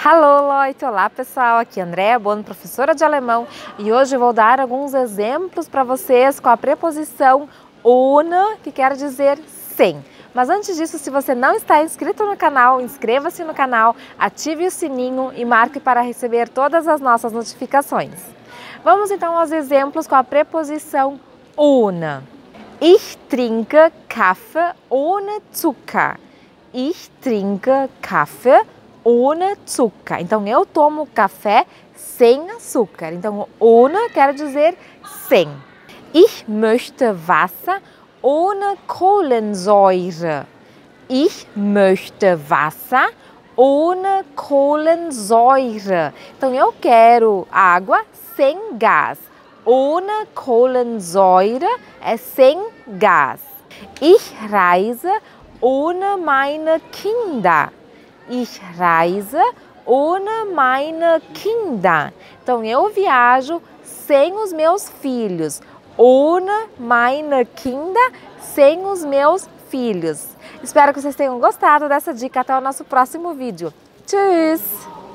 Hallo Leute! Olá pessoal, aqui é Andréa Bono, professora de alemão, e hoje eu vou dar alguns exemplos para vocês com a preposição ohne, que quer dizer sem. Mas antes disso, se você não está inscrito no canal, inscreva-se no canal, ative o sininho e marque para receber todas as nossas notificações. Vamos então aos exemplos com a preposição ohne. Ich trinke Kaffee ohne Zucker. Ich trinke Kaffee ohne Zucker. Então, eu tomo café sem açúcar. Então, ohne quer dizer sem. Ich möchte Wasser ohne Kohlensäure. Ich möchte Wasser ohne Kohlensäure. Então, eu quero água sem gás. Ohne Kohlensäure é sem gás. Ich reise ohne meine Kinder. Ich reise ohne meine Kinder. Então, eu viajo sem os meus filhos. Ohne meine Kinder, sem os meus filhos. Espero que vocês tenham gostado dessa dica. Até o nosso próximo vídeo. Tschüss!